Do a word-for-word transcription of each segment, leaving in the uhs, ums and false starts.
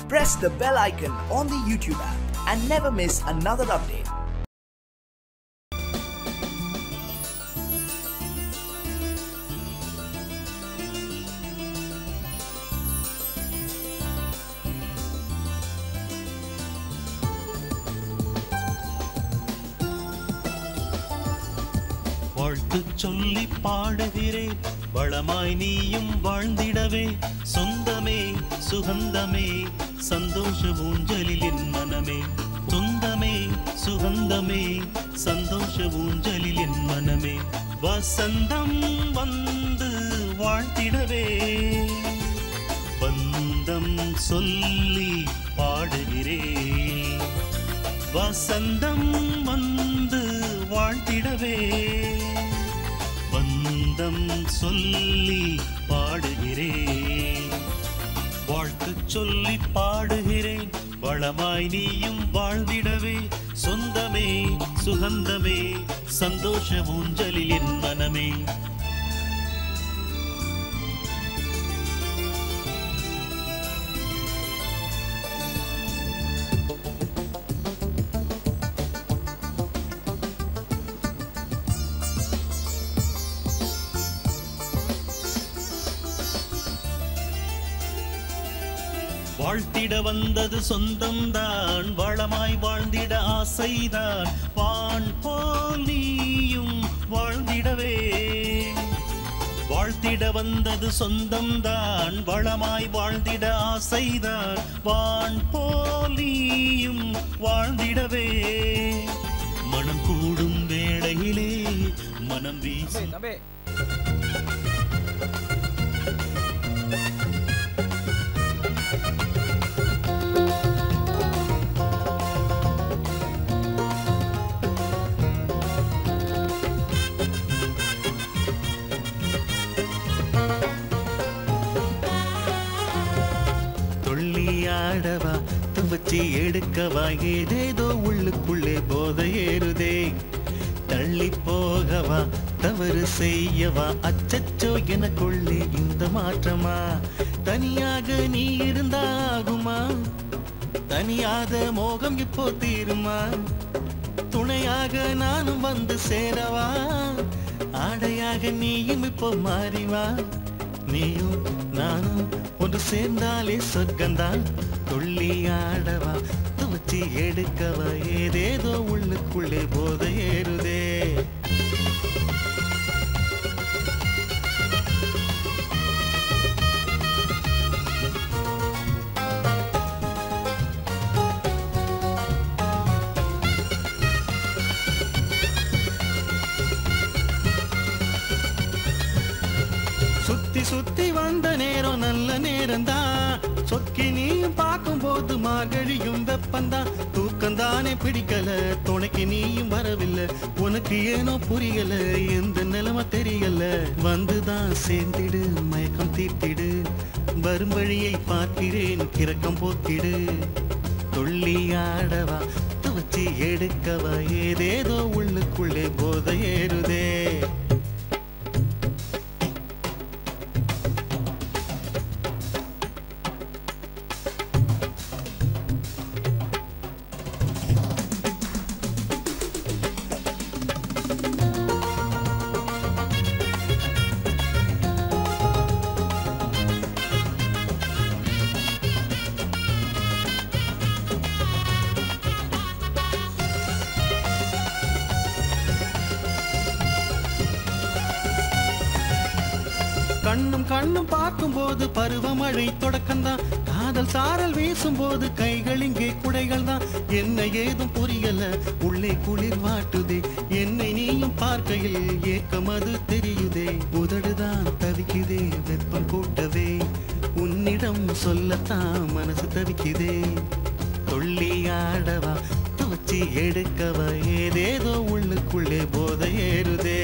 Press the bell icon on the YouTube app and never miss another update. வாழ்த்து சொல்லி பாடுகிறேன் வளமாய் நீயும் வாழ்ந்திடவே சொந்தமே சுகந்தமே சந்தோஷ ஊஞ்சலில் என் மனமே சொந்தமே சுகந்தமே சந்தோஷ ஊஞ்சலில் என் மனமே வசந்தம் வந்து வாழ்த்திடவே பந்தம் சொல்லி பாடுகிறேன் வசந்தம் வந்து வாழ்த்திடவே பந்தம் சொல்லி பாடுகிறேன் வாழ்த்து சொல்லி பாடுகிறேன் வளமாய் நீயும் வாழ்ந்திடவே சொந்தமே சுகந்தமே சந்தோஷ ஊஞ்சலில் என் மனமே வாழ்த்திட வந்தது சொந்தம்தான் வளமாய் வாழ்ந்திட ஆசைதான் வான் போல் நீயும் வாழ்ந்திடவே வாழ்த்திட வந்தது சொந்தம்தான் வளமாய் வாழ்ந்திட ஆசைதான் வான் போல் நீயும் வாழ்ந்திடவே மனம் கூடும் வேளையிலே மனம் வீசும் ஆடவா துவச்சி எடுக்கவா ஏதேதோ உள்ளுக்குள்ளே போதை ஏறுதே தள்ளி போகவா தவறு செய்யவா அச்சச்சோ எனக்குள்ளே இந்த மாற்றமா தனியாக நீ இருந்தாகுமா தனியாத மோகம் இப்போ தீருமா துணையாக நானும் வந்து சேரவா ஆடையாக நீயும் இப்போ மாறிவா நீயும் நானும் ஒன்று சேர்ந்தாலே சொர்க்கந்தான் துள்ளி ஆடவா துவச்சி எடுக்கவா ஏதேதோ உள்ளுக்குள்ளே போதை ஏறுதே சுத்தி சுத்தி வந்த நேரம் நல்ல நேரம்தான் சொக்கி நீயும் பார்க்கும் போது மார்கழியும் வெப்பந்தான் தூக்கந்தானே பிடிக்கல துணைக்கு நீயும் வரவில்லை உனக்கு ஏனோ புரியல எந்த நிலைமை தெரியல வந்துதான் சேர்ந்திடு மயக்கம் தீர்த்திடு வரும் வழியை பார்க்கிறேன் கிறக்கம் போக்கிடு துள்ளி ஆடவா துவச்சி எடுக்கவா ஏதேதோ உள்ளுக்குள்ளே போதை ஏறுதே கண்ணும் கண்ணும் பார்க்கும் போது பருவமழை தொடக்கம்தான் காதல் சாரல் வீசும் போது கைகள் இங்கே குடைகள் தான் என்ன ஏதும் புரியல உள்ளே குளிர் வாட்டுதே என்னை நீயும் பார்க்கையில் ஏக்கம் அது தெரியுதே உதடுதான் தவிக்குதே வெப்பம் கூட்டவே உன்னிடம் சொல்லத்தான் மனசு தவிக்குதே துள்ளி ஆடவா துவச்சி எடுக்கவா ஏதேதோ உள்ளுக்குள்ளே போதை ஏறுதே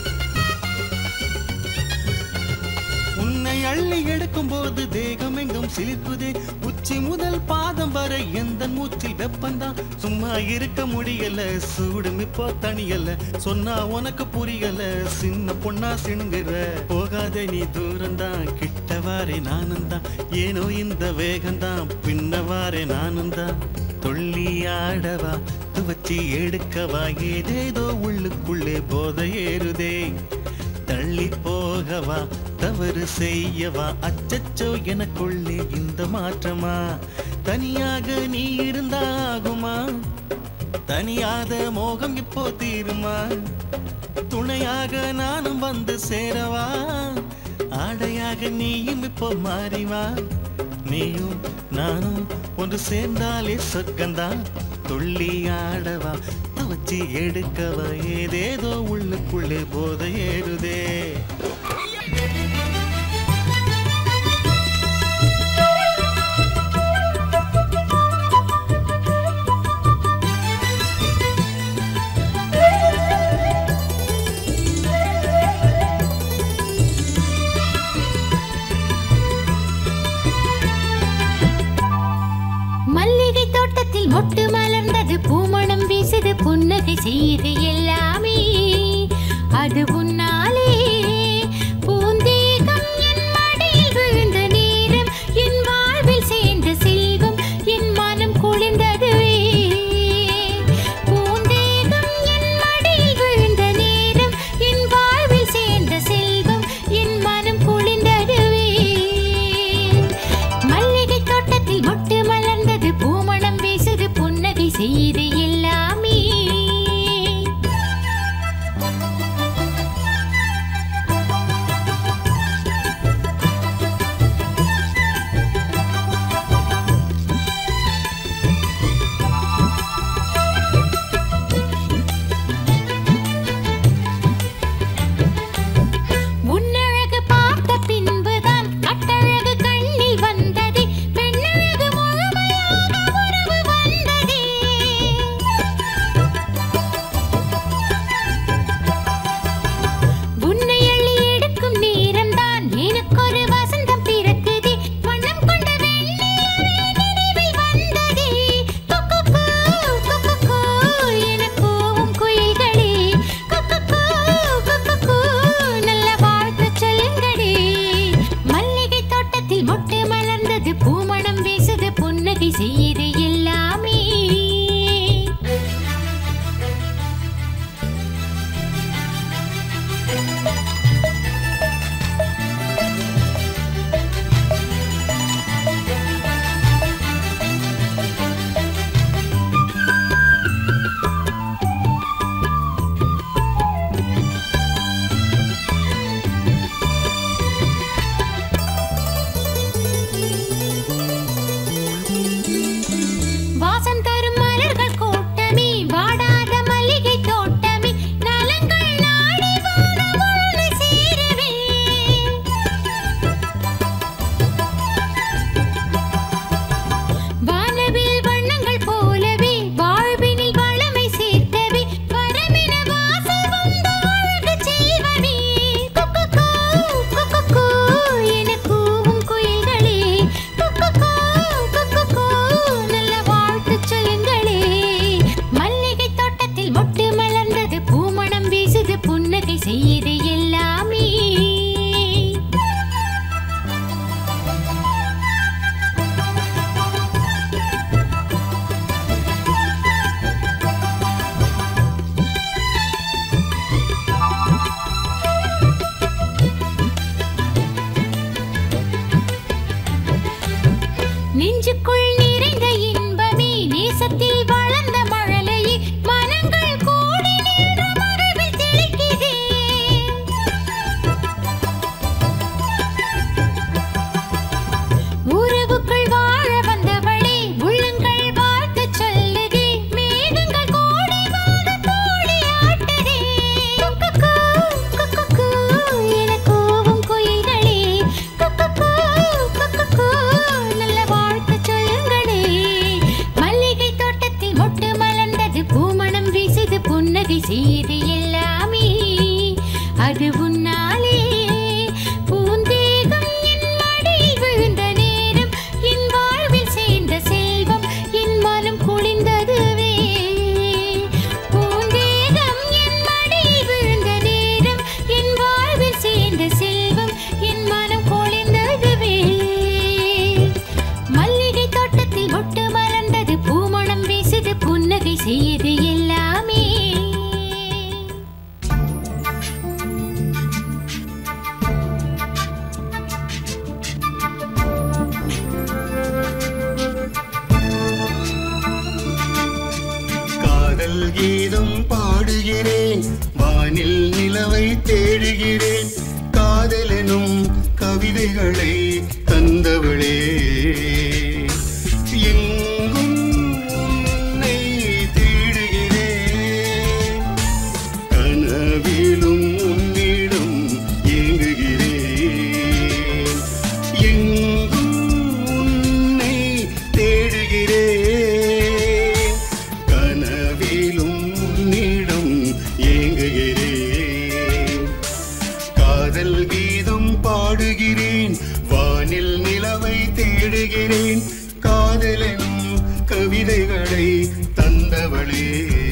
அள்ளி எடுக்கும் போது தேகம் எங்கும் சிலிர்க்குதே உச்சி முதல் பாதம் வரை எந்த மூச்சில் வெப்பந்தான் சும்மா இருக்க முடியல சூடும் இப்போ தனியல சொன்னா உனக்கு புரியல சின்ன பொண்ணா சிணுங்குற போகாத நீ தூரந்தான் கிட்டவாரே நானும் தான் ஏனோ இந்த வேகந்தான் பின்னவாரே நானும் தான் துள்ளி ஆடவா துவச்சி எடுக்கவா ஏதேதோ உள்ளுக்குள்ளே போதை ஏறுதே தள்ளி போகவா தவறு செய்யவா அச்சச்சோ எனக்குள்ளே இந்த மாற்றமா தனியாக நீ இருந்தாகுமா தனியாத மோகம் இப்போ தீருமா துணையாக நானும் வந்து சேரவா ஆடையாக நீயும் இப்போ மாறிவா நீயும் நானும் ஒன்று சேர்ந்தாலே சொர்க்கந்தான் துள்ளி ஆடவா வச்சு எடுக்கவா ஏதேதோ உள்ளுக்குள்ளே போதை ஏறுதே மல்லிகை தோட்டத்தில் மொட்டு மலர்ந்தது பூமணம் வீசுது புன்னகை செய்து எல்லாமே அது உன்னாலே பூந்தேகம் என் மடியில் விழுந்த நேரம் என் வாழ்வில் சேர்ந்த செல்வம் என் மனம் குளிர்ந்ததுவே பூந்தேகம் என் மடியில் விழுந்த நேரம் என் வாழ்வில் சேர்ந்த செல்வம் என் மனம் குளிர்ந்ததுவே மல்லிகை தோட்டத்தில் மொட்டு மலர்ந்தது பூமணம் வீசுது புன்னகை செய்து எல்லாமே உன்னழகு பார்த்த பின்புதான் கட்டழகு கண்ணில் வந்ததே பெண்ணழகு முழுமையாக உறவு வந்ததே உன்னை அள்ளி எடுக்கும் நேரம்தான் எனக்கொரு வசந்தம் பிறக்குதே வண்ணம் கொண்ட வெண்ணிலவே நினைவில் வந்ததே கொக்கொக்கோ கொக்கொக்கோ எனக்கும் குயில்களே கொக்கொக்கோ கொக்கொக்கோ நல்ல வாழ்த்து சொல்லுங்களே மல்லிகை தோட்டத்தில் மொட்டு மலர்ந்தது பூமணம் வீசுது புன்னகை செய்யுது எல்லாமே வாசம் தரும் மலர்கள் கூட்டமே வாடாத மல்லிகை தோட்டமே நலங்கள் நாடி வானம் உன்னை சேரவே வானவில் வண்ணங்கள் போலவே வாழ்வினில் வளமை சேர்த்தவே வரமென வாசல் வந்த அழகு செல்வமே கொக்கொக்கோ கொக்கொக்கோ எனக்கும் குயில்களே கொக்கொக்கோ கொக்கொக்கோ நல்ல வாழ்த்து சொல்லுங்களே மல்லிகை தோட்டத்தில் மொட்டு மலர்ந்தது பூமணம் வீசுது புன்னகை செய்யுது எல்லாமே நெஞ்சுக்குள் நிறைந்த இன்பமே நேசத்தில் வளர்ந்த மழலையே மனங்கள் கூடி நின்ற மகிழ்வில் தெளிக்குதே உறவுக்குள் வாழ வந்தவளே உள்ளங்கள் வாழ்த்து சொல்லுதே மேகங்கள் கோடி வாட தோழி ஆட்டுதே கொக்கொக்கோ கொக்கொக்கோ எனக்கும் குயில்களே கொக்கொக்கோ கொக்கொக்கோ நல்ல வாழ்த்து சொல்லு வானில் நிலவை தேடுகிறேன் காதலெனும் கவிதைகளை தந்தவளே எங்கும் உன்னை தேடுகிறேன் கனவிலும் உன்னிடம் ஏங்குகிறேன் எங்கும் உன்னை தேடுகிறேன் கனவிலும் உன்னிடம் ஏங்குகிறேன் காதல் கீதம் பாடுகிறேன் வானில் நிலவை தேடுகிறேன் காதலெனும் கவிதைகளை தந்தவளே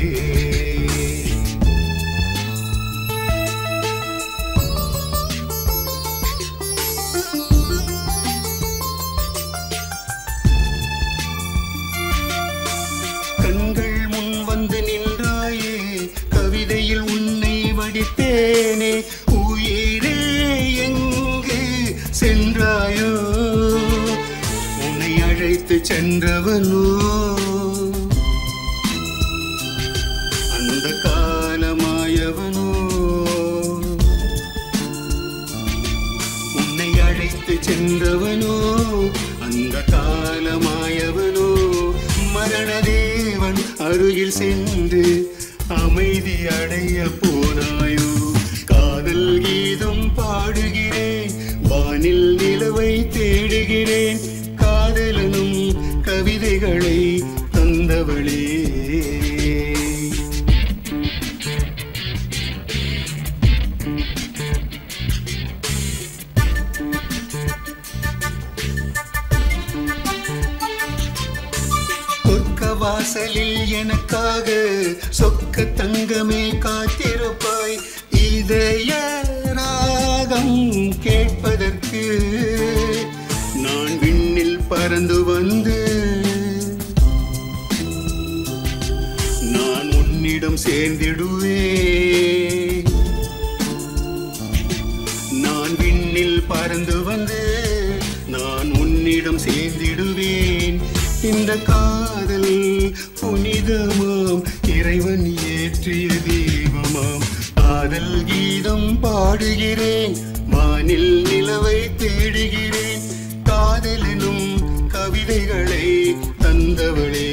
கண்கள் முன் வந்து நின்றாயே கவிதையில் உன்னை வடித்தேனே உயிரே எங்கு சென்றாயோ உன்னை அழைத்து சென்றவனோ அந்த காலமாயவனோ உன்னை அழைத்து சென்றவனோ அந்த காலமாயவனோ மரணதேவன் அருகில் சென்று அமைதி அடைய போனாயோ காதல் கீதம் பாடுகிறேன் வானில் நிலவை தேடுகிறேன் காதலனும் கவிதைகளை தந்தவளே வாசலில் எனக்காக சொக்க தங்கமே காத்திருப்பாய் இதய ராகம் கேட்பதற்கு நான் விண்ணில் பறந்து வந்து நான் உன்னிடம் சேர்ந்திடுவேன் நான் விண்ணில் பறந்து வந்து நான் உன்னிடம் சேர்ந்திடுவேன் இந்த காதல் புனிதமாம் இறைவன் ஏற்றிய தீபமாம் காதல் கீதம் பாடுகிறேன் வானில் நிலவை தேடுகிறேன் காதலெனும் கவிதைகளை தந்தவளே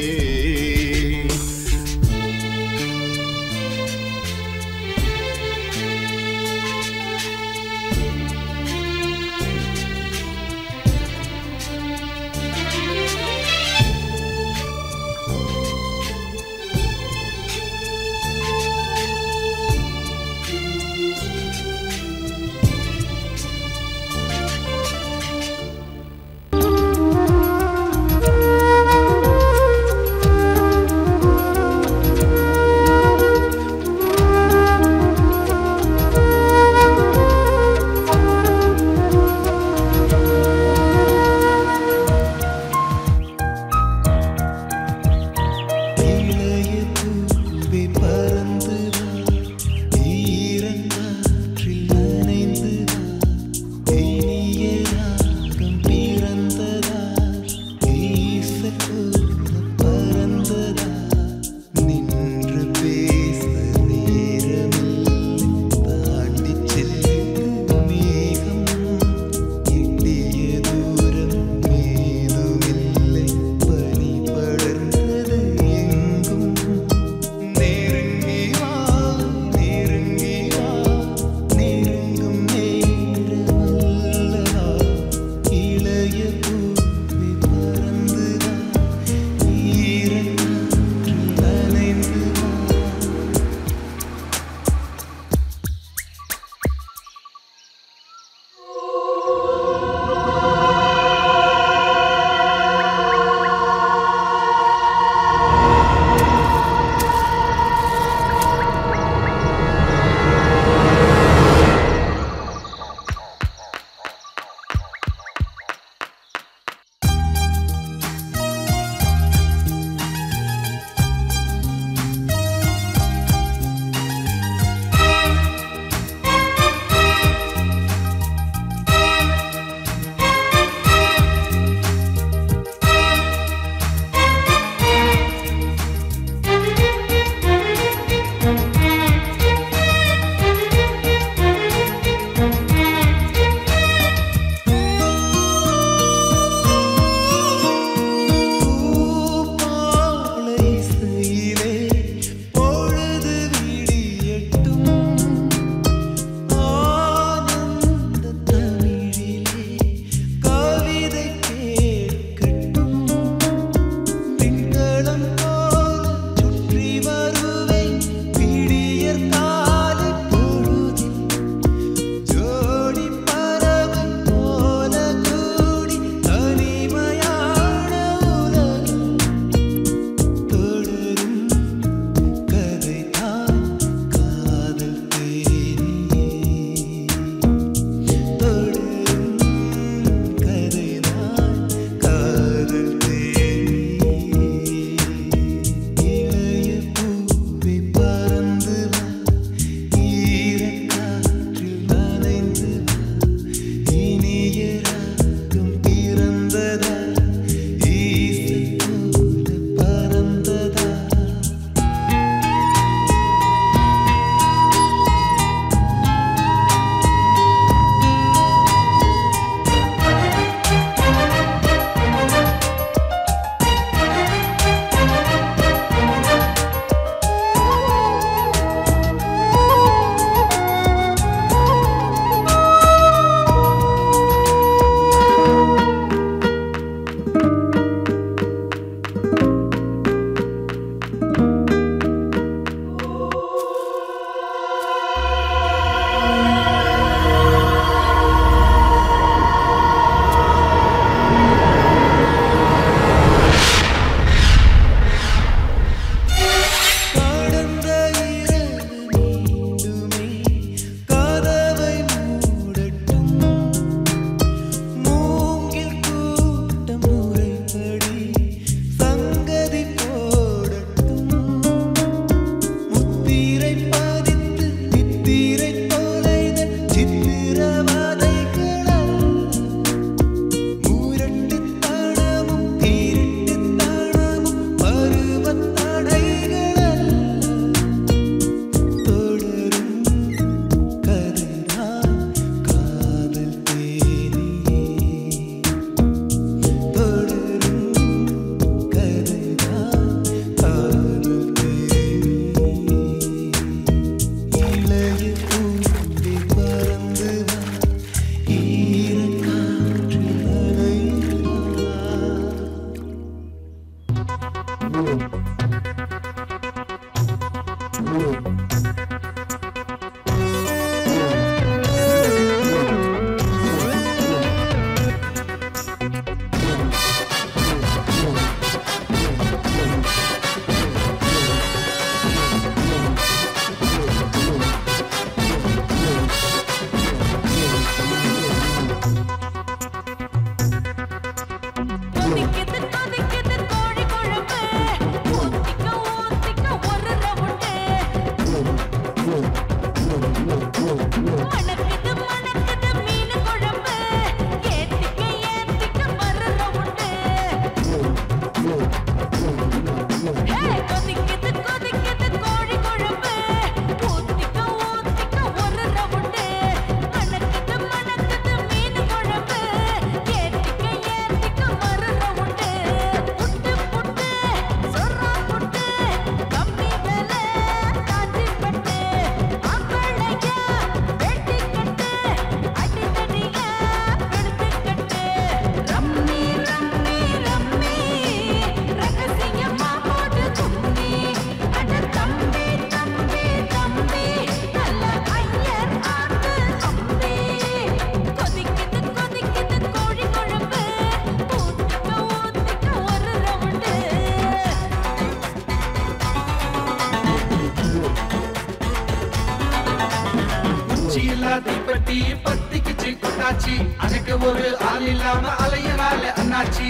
தீப்பெட்டி பத்திக்குச்சு கொண்டாச்சி அன்னைக்கு ஒரு ஆள் இல்லாம அலையலால அண்ணாச்சி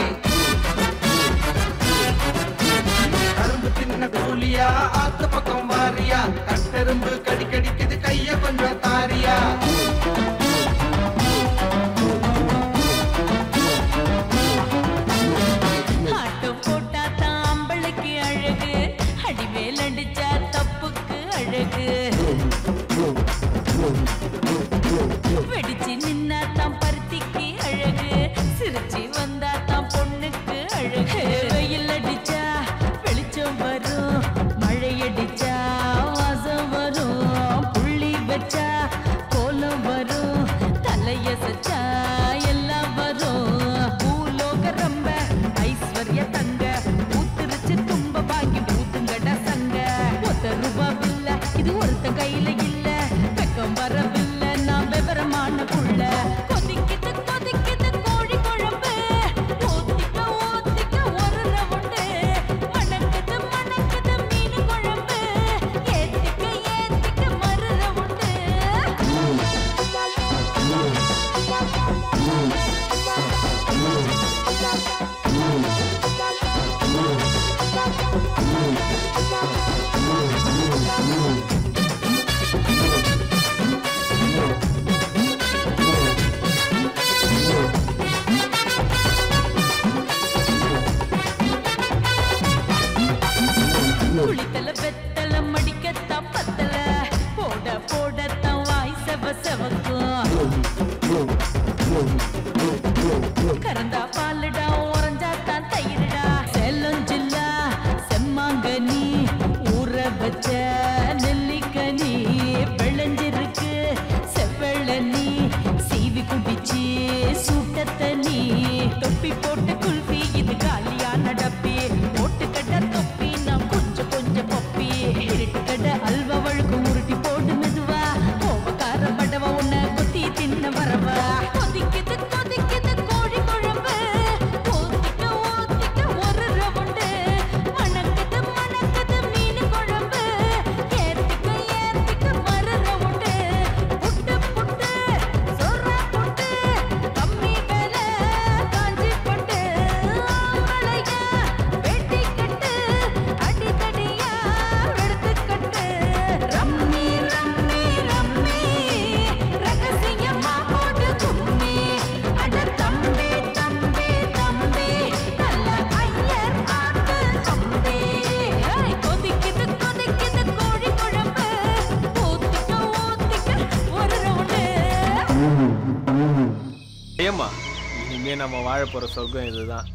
கரும்பு தின்ன கூலியா ஆத்து பக்கம் வாரியா கட்டெரும்பு கடி கடிக்குது கைய கொஞ்சம் தாரியா ஆட்டம் போட்டா தாம்பளுக்கு அழகு அடிவேல் அடிச்சா தப்புக்கு அழகு வெடிச்சு நின்னா தான் பருத்திக்கு அழகு சிரிச்சு வந்தா தான் பொண்ணுக்கு அழகு வெயில் அடிச்சா வெளிச்சம் வரும் மழை அடிச்சா வாசம் வரும் புள்ளி வச்சா கோலம் வரும் தலைய சச்சா எல்லாம் வரும் பூலோக ரொம்ப ஐஸ்வர்ய தங்க ஊத்துருச்சு தும்ப பாக்கி ஊத்துங்கட சங்க ஒத்த ரூபா இல்ல இது ஒருத்த கையில இல்ல வெக்கம் வரவில்லை விவரமான புள்ள கொதிக்குது கொதிக்குது கோழி குழம்பு ஊத்திக்க ஊத்திக்க ஒரு ரவுண்டு மணக்குது மணக்குது மீன் குழம்பு ஏத்திக்க ஏத்திக்க மறு ரவுண்டு குளித்தல வெத்தல மடிக்கத்தா பத்தல போட போடத்தான் வாய் செவ செவக்கும் கரந்தா பாலுடா உறைஞ்சாத்தான் தயிரிடா செல்லஞ்சில்லா செம்மாங்கனி ஊற வச்ச நெல்லிக்கனி விளைஞ்சிருக்கு செவ்வழனி சீவி குடிச்சு சூட்டத்தனி தொப்பி போட்டு குல்பி இது காலியா நடப்பி போட்டு கட்ட தொப்பி நான் கொஞ்சம் கொஞ்சம் பொப்பி இருட்டு கட்ட அல்வா வழுக்கு உருட்டி போட்டு மெதுவா கோபக்கார படவா உன்னை குத்தி தின்ன வரவா கொதிக்குது கொதிக்குது கோழி குழம்பு ஊத்திக்க ஊத்திக்க ஒரு ரவுண்டு மணக்குது மணக்குது மீன் குழம்பு ஏத்திக்க ஏத்திக்க மறு ரவுண்டு புட்டு புட்டு சொரா புட்டு கம்மி வேலை காஞ்சி பட்டு ஆம்பளையா வெட்டி கட்டு அடித்தடியா எடுத்துக்கட்டு ரம்மி ரம்மி ரம்மி ரகசியமா போட்டு கும்மி அட தம்பி தம்பி தம்பி நல்ல ஐயர் ஆட்டு தம்பி கொதிக்குது கொதிக்குது கோழி குழம்பு ஊத்திக்க ஊத்திக்க ஒரு ரவுண்டு ஏமா இனிமே நம்ம வாழ போற சொர்க்கம் இதுதான்.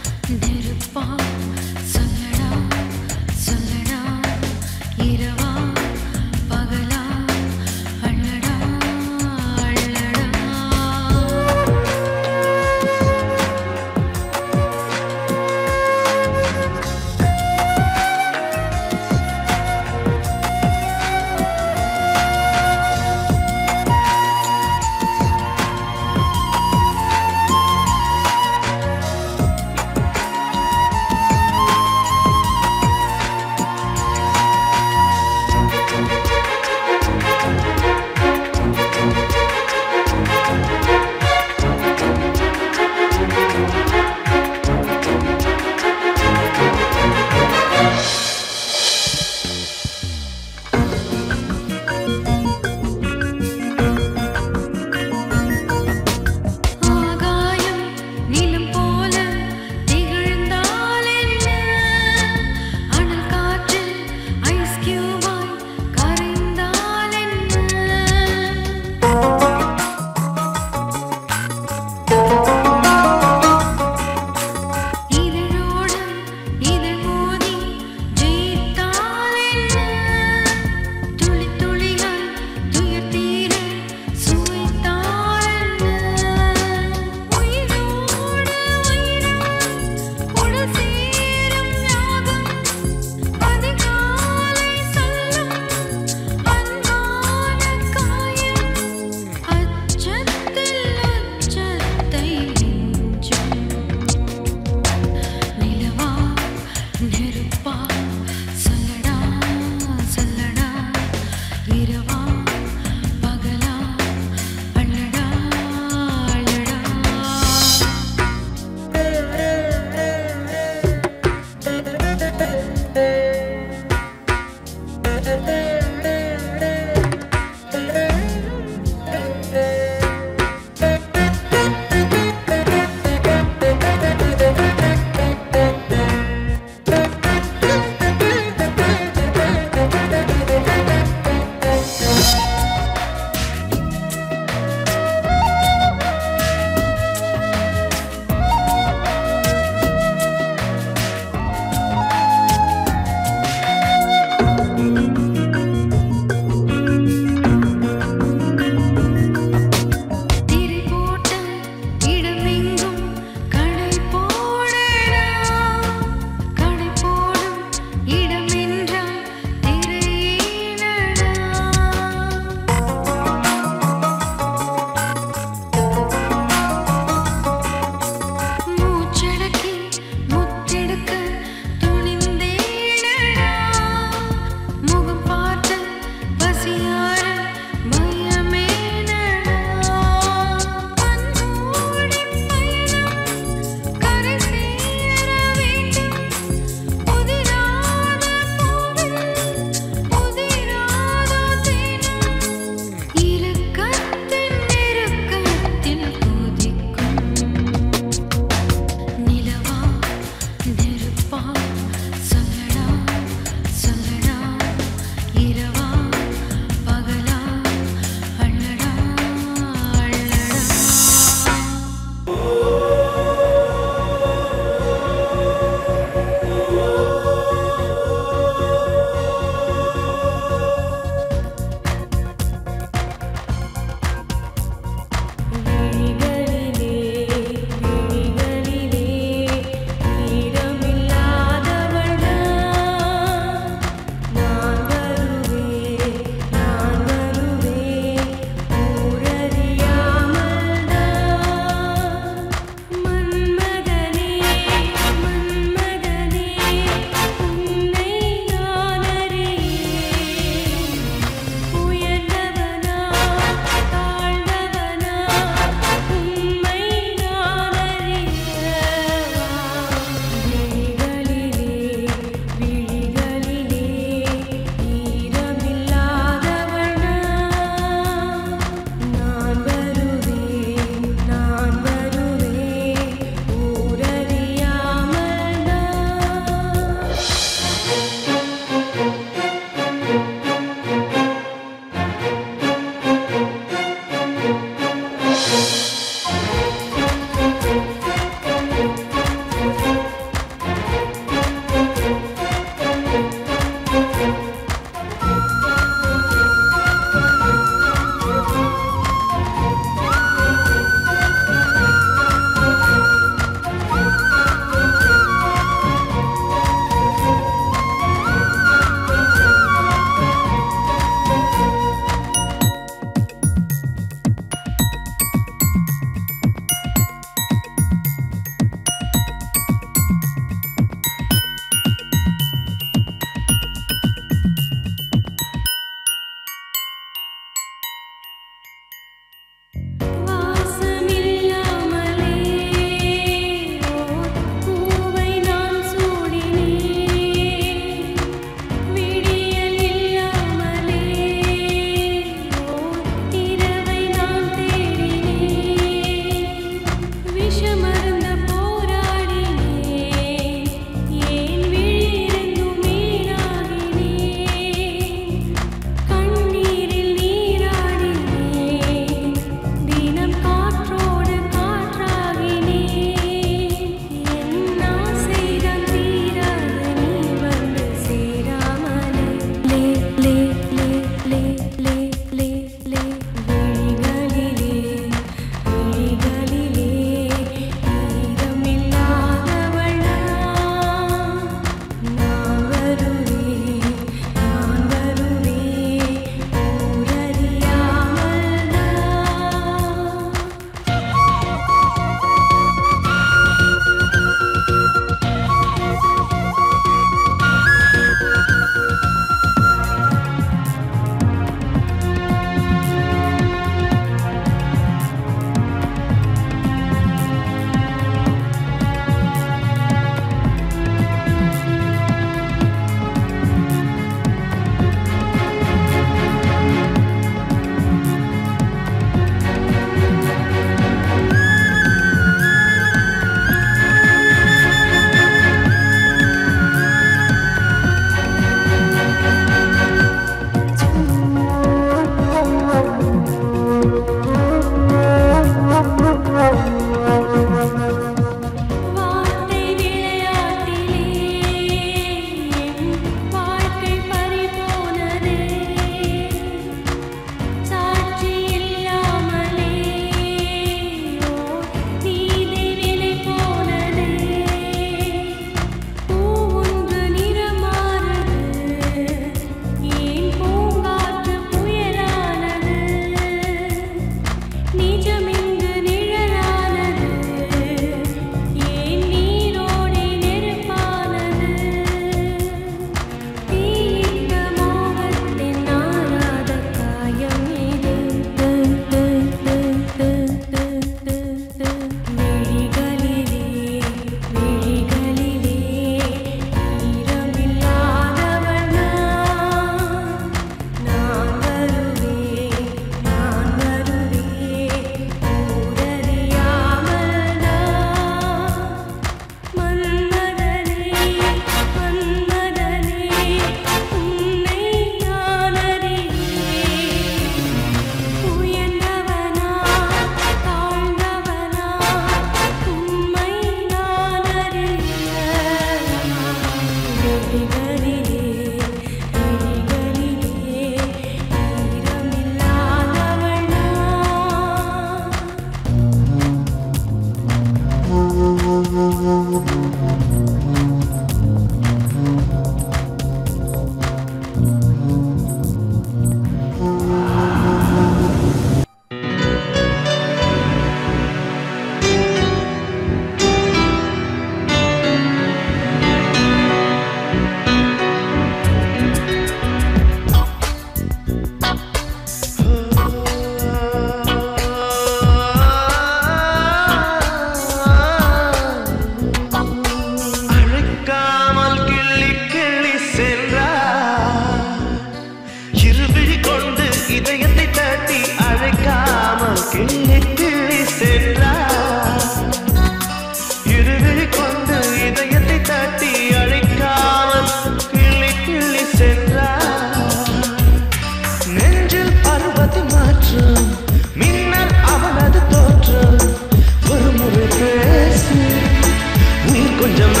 கிள்ளி கிள்ளி சென்றார் இருவிழி கொண்டு இதயத்தை தட்டி அழைக்காமல் கிள்ளி கிள்ளி சென்றார் நெஞ்சில் பருவத்தை மாற்றும் மின்னல் அவனது தோற்றம் ஒரு முறை பேசு நீ கொஞ்சம்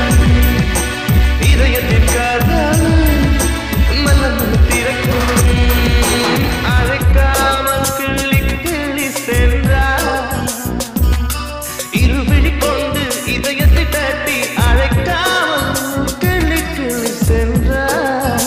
இதயத்தின் காதல் மல்ல மல்ல திறக்கும் அழைக்காமல் கிள்ளி கிள்ளி சென்றார் இருவிழி கொண்டு இதயத்தை தட்டி அழைக்காமல் கிள்ளி கிள்ளி சென்றார்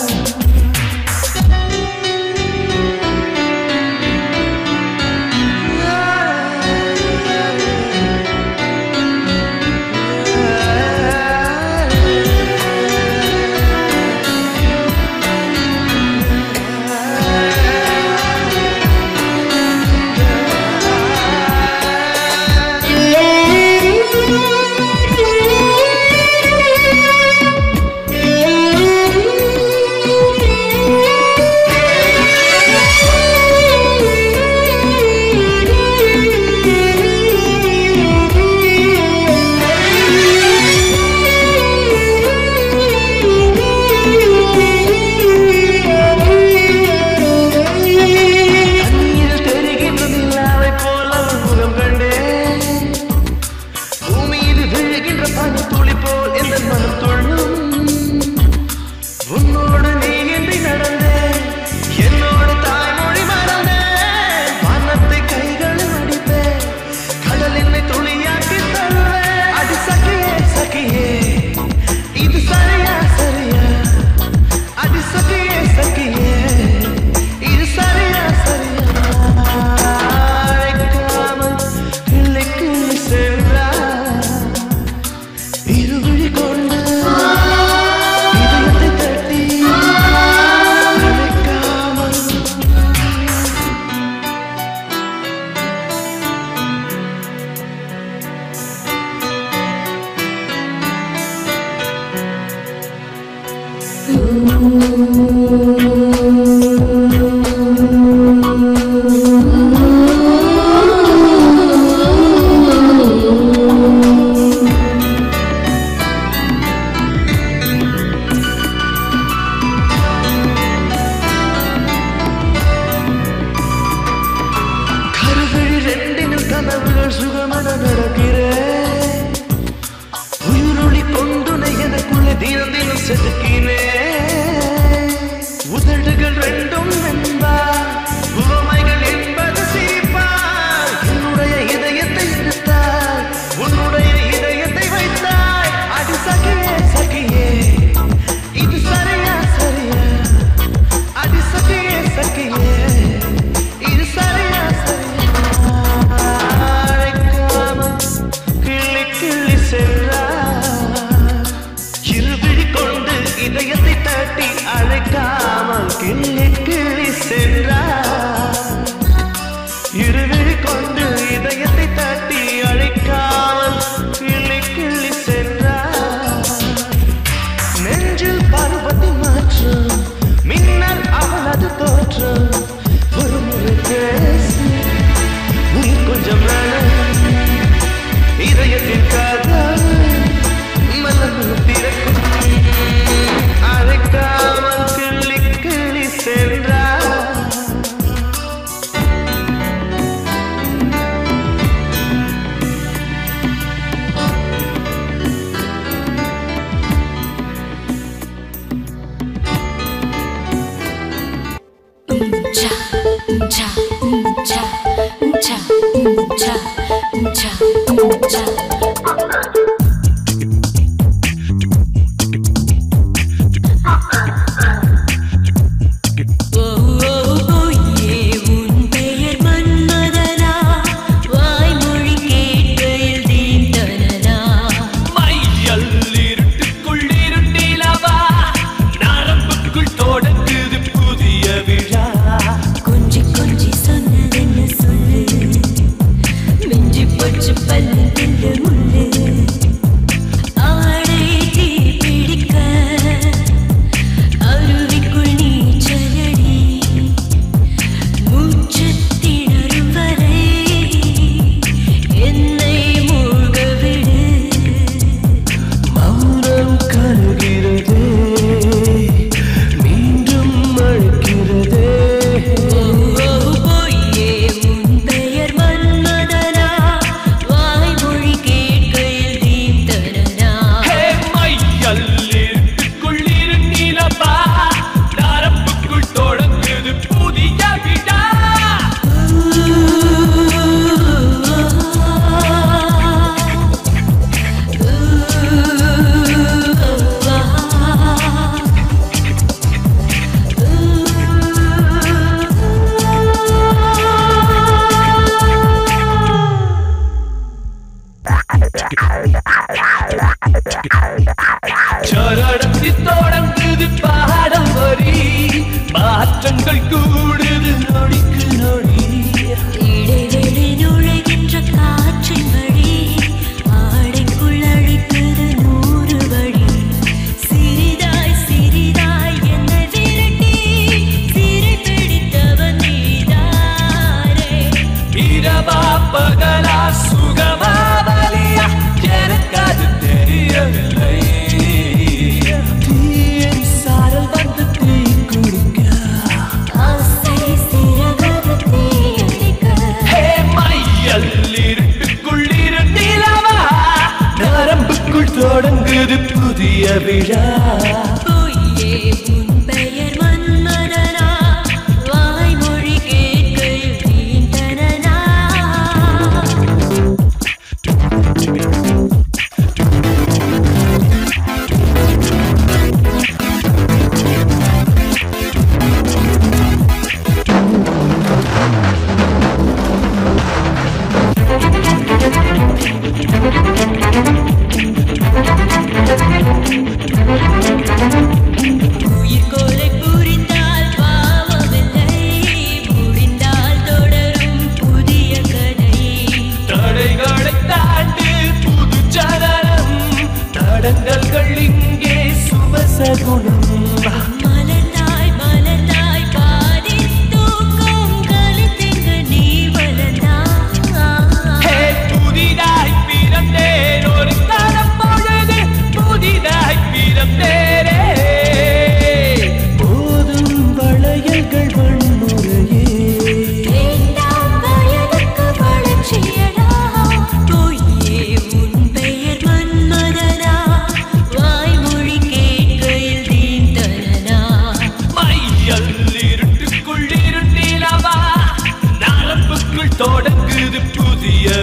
கொஞ்சி கொஞ்சி சொன்னதென்ன சொல்லு மிஞ்சி போச்சு பல்லு தில்லு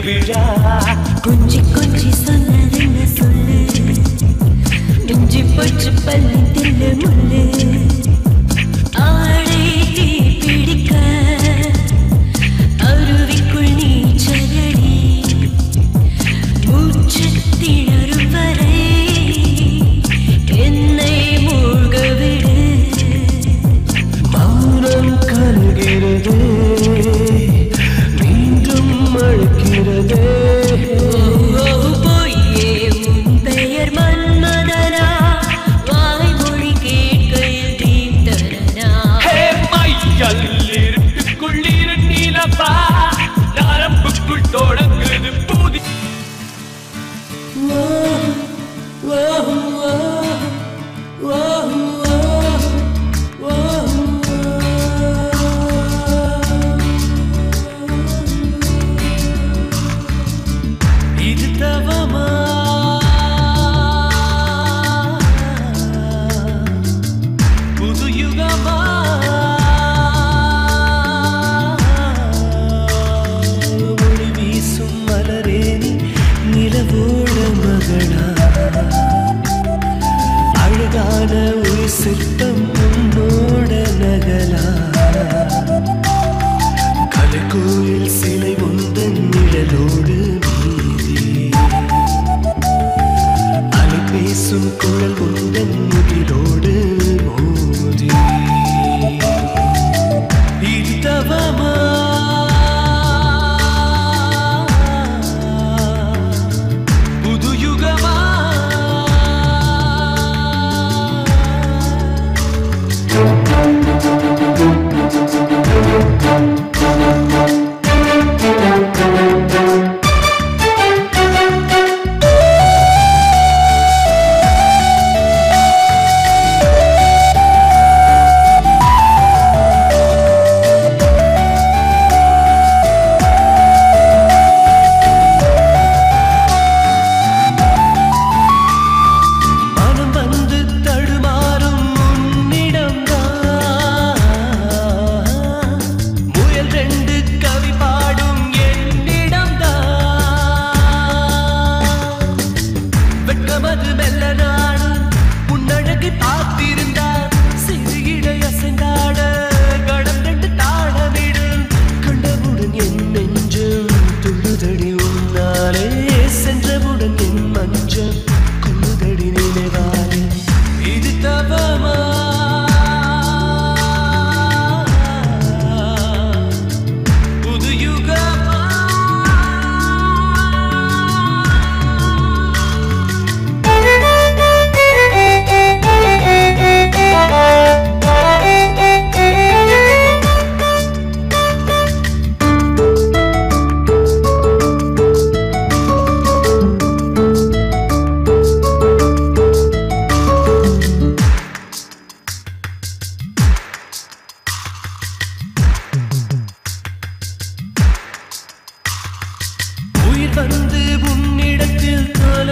விழா கொஞ்சி கொஞ்சி சொன்னதென்ன சொல்லு மிஞ்சி போச்சு பள்ளி தில்லு முள்ளு ஆடை தீ பிடிக்க அருவிக்குள் நீச்சலடி மூச்சு திணறும் வரை என்னை மூழ்க விடு மௌனம் கருகிறது மீண்டும் மழைக்கிறதே போயே உன் பெயர் மன்மதனா வாய்மொழி கேட்கையில் தீர்த்தரனா மையல் இருட்டுக்குள்ளீர் நீலப்பா நரம்புக்குள் தொடங்குது பூதி இது தவமா புது யுகமா ஒளி வீசும் மலரே நிலவோட மகளா அழகான ஒரு சிற்பம் உன்னோட நகலா கலைக்கோயில் சிலை உந்தன் நிழலோடு மீதி அலை பேசும் குழல் உந்தன் முகிலோடு மோதி இது தவமா புது யுகமா மனம் வந்து தடுமாறும் உன்னிடம்தான் முயல் ரெண்டு கவி பாடும் என்னிடம்தான் வெட்கமது மெல்ல நாடும் உன்னழகை பார்த்திருந்தார் சிறு இடை அசைந்தாட கடம் ரெண்டு தாளமிடும் கண்டவுடன் என் நெஞ்சம் துள்ளுதடி உன்னாலே சென்றவுடன் என் மஞ்சம் கொள்ளுதடி நினைவாலே இது தவமா புது யுகமா உயிர் வந்து உன்னிடத்தில்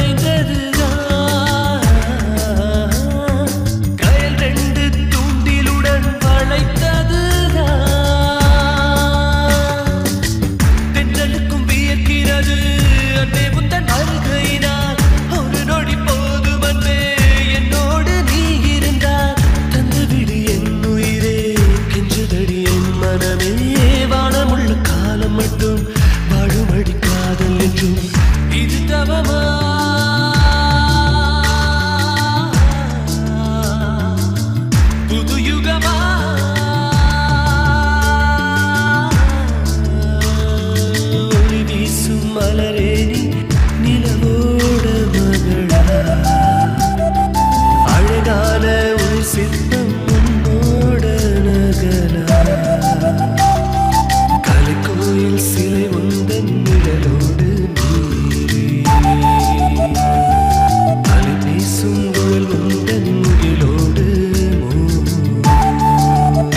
தொலைந்ததுதான் கயல் ரெண்டு தூண்டிலுடன் வளைத்ததுதான் தென்றலுக்கும் வியக்கிறது அன்பே உந்தன் வருகையினால் ஒரு நொடி போதும் அன்பே என்னோடு நீ இருந்தால் தந்துவிடு என் உயிரே கெஞ்சுதடி என் மனமே வானமுள்ள காலம் மட்டும் வாழுமடி காதல் என்றும் இது தவமா புது யுகமா ஒளி வீசும் மலரே நிலவோட மகளா அழகான ஒரு சிற்பம் உன்னோட நகலா கலைக்கோயில் சிலை உந்தன் நிழலோடு மீறி அலை பேசும் குழல் உந்தன் முகிலோடு மோதி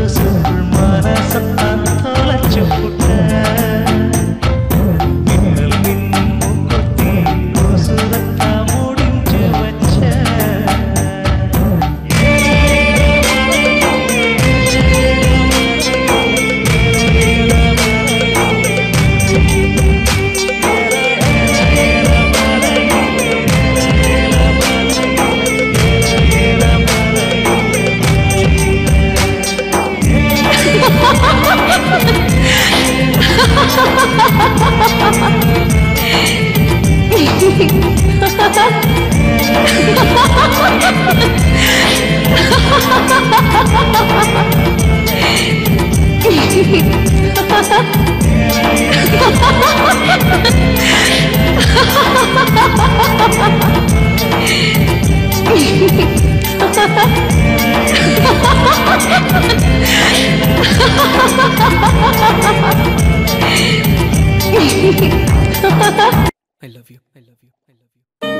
I love you. I love you. I love you.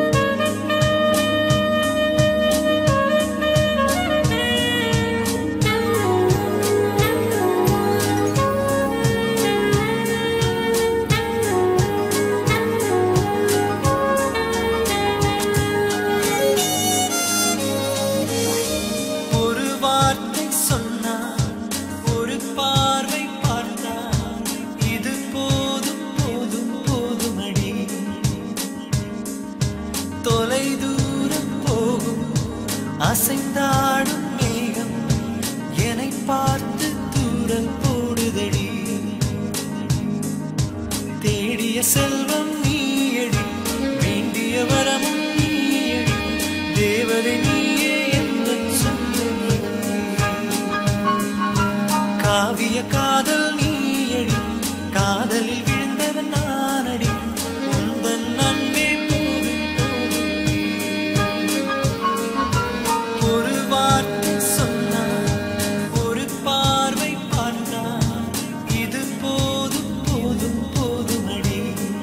ஒரு வார்த்தை சொன்னா ஒரு பார்வை பார்த்தா இது போதும் போதும் போதுமடி தொலை தூரம் போகும் அசைந்தாடும் மேகம் என்னை பார்த்து தூரம் போடுதடி தேடிய செல்வம் நீயடி வேண்டிய வரமும் நீயடி தேவதை நீயே என்று சொன்னடி காவிய காதல் நீயடி காதலில் விழுந்தவன் நானடி உந்தன் அன்பே ஒரு வார்த்தை சொன்னா ஒரு பார்வை பார்த்தா இது போதும் போதும் போதுமடி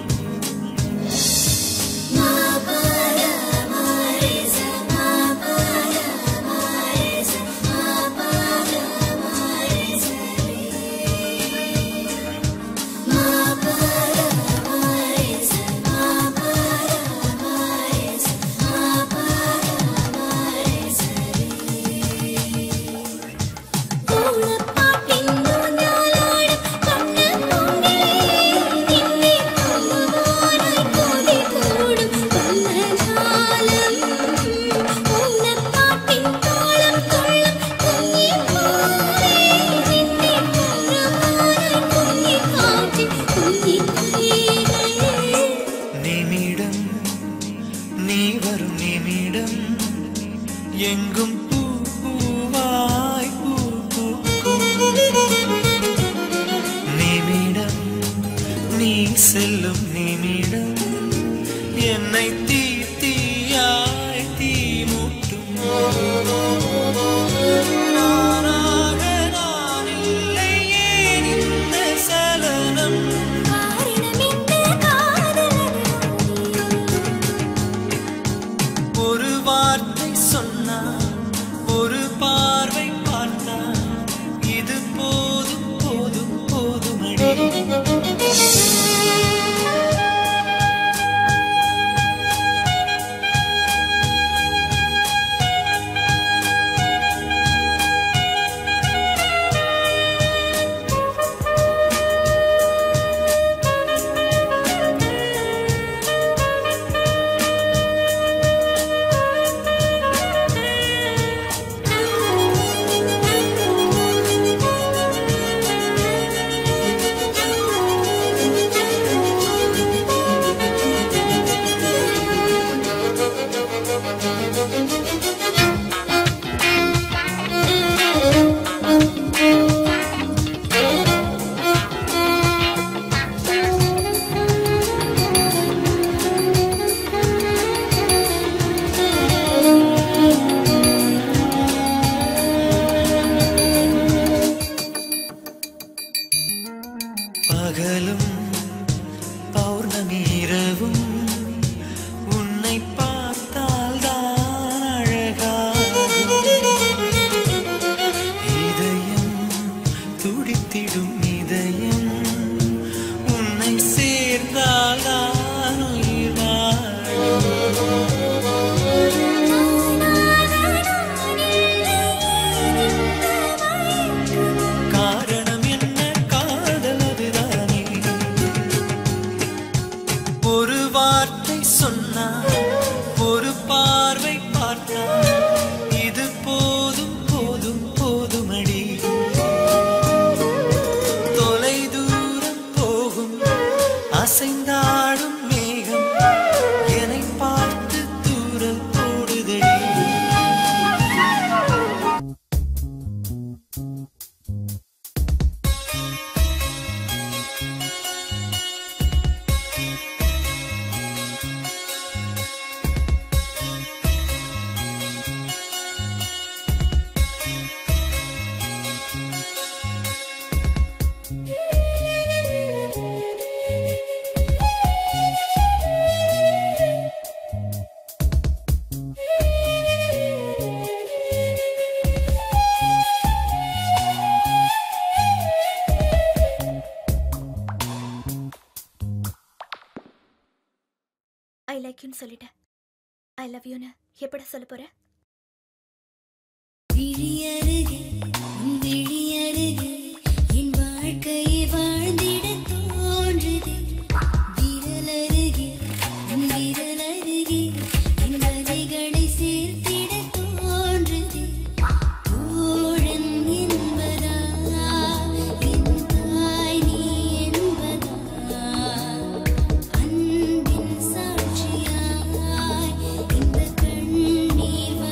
நிமிடம் நீ வரும் நிமிடம் எங்கும் பூ பூவாய் பூ பூக்கும் நிமிடம் நீ செல்லும் நிமிடம் என்னை தீ தீயாய் தீ மூட்டும் நானாக நான் இல்லை ஏன் இந்த சலனம் ஒரு வார்த்தை சொன்னா ஒரு பார்வை பார்த்தா இது போதும் போதும் போதுமடி சொல்லிட்டேன். ஐ லவ் யூன்னு எப்படா சொல்ல போற? விழியருகே விழியருகே என் வாழ்க்கையை வாழ்ந்திட தோன்றுதே. விரலருகே விரலருகே என் வலைகளை சேர்த்திட தோன்றுதே. தோழன் என்பதா என் தாய் நீ என்பதா அன்பின் சாட்சியாய் இந்த கண்ணீர்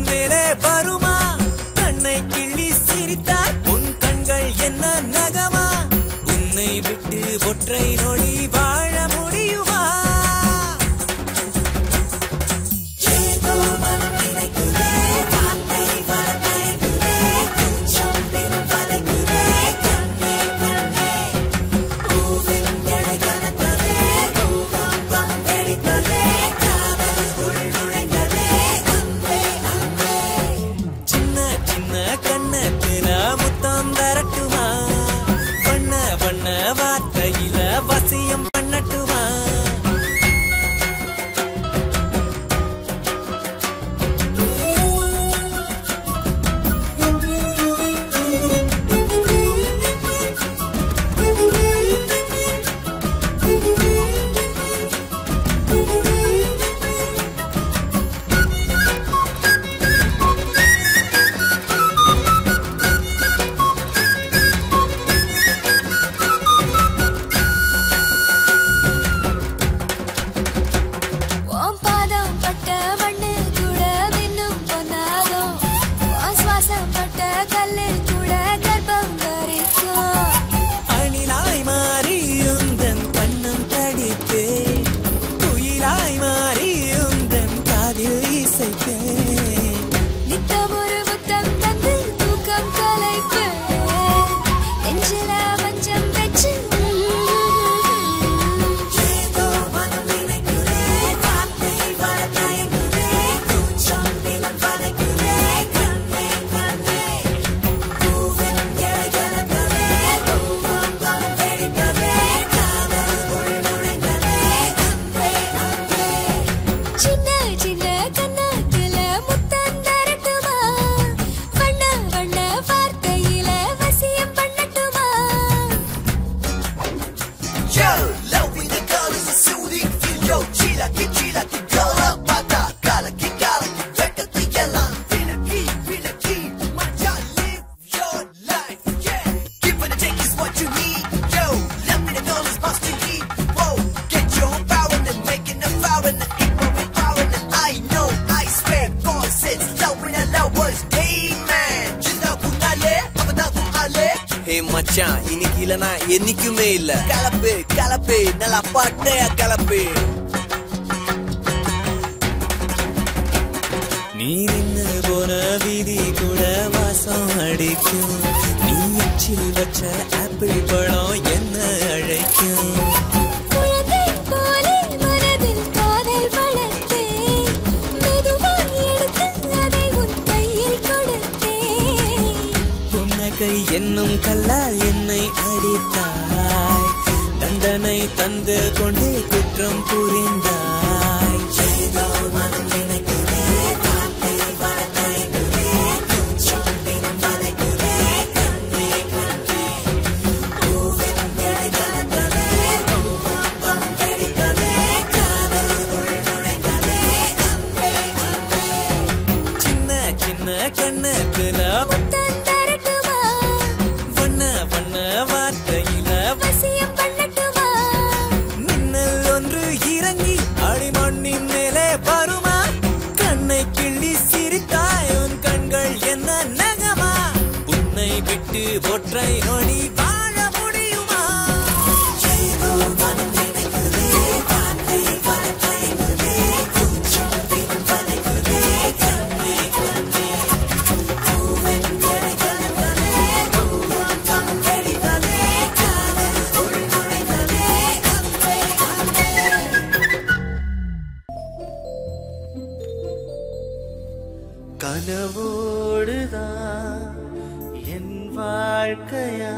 மேலே வருமா கண்ணை கிள்ளி சிரித்தார் உன் கண்கள் என்ன நகமா உன்னை விட்டு ஒற்றை நொடி வாழ முடியுமா ஏதோ மனம் நினைக்குதே காத்தை வரதைக்குதே கொஞ்சம் பின் வளைக்குதே கண்ணே கண்ணே பூவின் எடை கனத்ததே பூகம்பம் வெடித்ததே காதல் உள் நுழைந்ததே அன்பே அன்பே சின்ன சின்ன கண்ணத்துல முத்தம் தரட்டுமா வண்ண வண்ண வார்த்தையில வசியம் பண்ணட்டுமா உன் பாதம் பட்ட மண்ணு கூட மின்னும் பொன்னாகும் உன் சுவாசம் பட்ட கல்லு கூட கர்ப்பம் தரிக்கும் அணிலாய் மாறி உந்தன் கண்ணம் தடிப்பே குயிலாய் மாறி உந்தன் காதில் இசைப்பே நித்தம் ஒரு முத்தம் தந்து தூக்கம் கலைப்பேன் நெஞ்சில மஞ்சம் வச்சு ஏதோ மனம் நினைக்குதே காத்தை வரதைக்குதே கொஞ்சம் பின் வளைக்குதே கண்ணே கண்ணே பூவின் எடை கனத்ததே பூகம்பம் வெடித்ததே காதல் உள் நுழைந்ததே அன்பே அன்பே சின்ன சின்ன கண்ணத்துல முத்தம் தரட்டுமா வண்ண வண்ண வார்த்தையில வசியம் பண்ணட்டுமா Yo, loving the girl is a soothing feel. Yo, chila ki chila ki girl up, bata kala ki kala ki better ki yalla. Feel ki, feel ki, macha live your life. Yeah, give and take is what you need. Yo, loving the girl is must need. Whoa, get your own power and making a power and equal with power and I know I swear God says loving a love was day man. Chila kunale, abada kunale. ஹே மச்சான் இன்னைக்கு இல்லனா என்னைக்குமே இல்ல கலப்பு கலப்பு நல்லா பாட்டையா கலப்பு நீ நின்னு போன வீதி கூட வாசம் அடிக்கும் நீ எச்சில் வச்ச ஆப்பிள் பழம் என்ன அழைக்கும் குழந்தை போலே மனதில் காதல் வளர்த்தேன் மெதுவாய் எடுத்து அதை உன் கையில் கொடுத்தேன் புன்னகை என்னும் கல்லால் என்னை அடித்தாய் தண்டனை தந்து கொண்டே குற்றம் புரிந்தாய் ஏதோ மனம் நினைக்குதே காத்தை வரதைக்குதே கொஞ்சம் பின் வளைக்குதே கண்ணே கண்ணே பூவின் எடை கனத்ததே பூகம்பம் வெடித்ததே காதல் உள் நுழைந்ததே அன்பே அன்பே சின்ன சின்ன கண்ணத்துல முத்தம் தரட்டுமா வண்ண வண்ண வார்த்தையில வசியம் பண்ணட்டுமா மின்னல் ஒன்று இறங்கி அடிமண்ணின் மேலே வருமா கண்ணை கிள்ளி சிரித்தாய் உன் கண்கள் என்ன நகமா உன்னை விட்டு ஒற்றை நொடி வாழ முடியுமா ஏதோ மனம் நினைக்குதே காத்தை வரதைக்குதே கொஞ்சம் பின் வளைக்குதே கண்ணே கண்ணே பூவின் எடை கனத்ததே பூகம்பம் வெடித்ததே காதல் உள் நுழைந்ததே அன்பே அன்பே கனவோடுதான் என் வாழ்க்கையா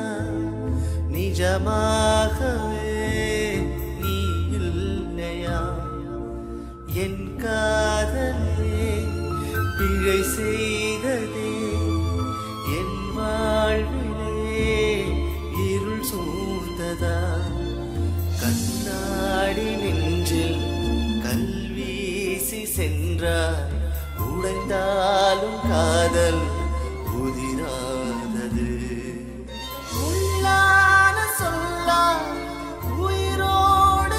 நிஜமாகவே நீ இல்லையா என் காதலே பிழை செய்ததே என் வாழ்விலே இருள் சூழ்ந்ததா கண்ணாடி நெஞ்சில் கல்வீசி சென்றார் உடைந்தாலும் காதல் உதிராதது உள்ளான சொல்லா உயிரோடு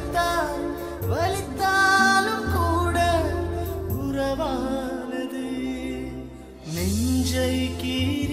தைத்தால் வலித்தாலும் கூட உறவானது சிரிக்கிறேன்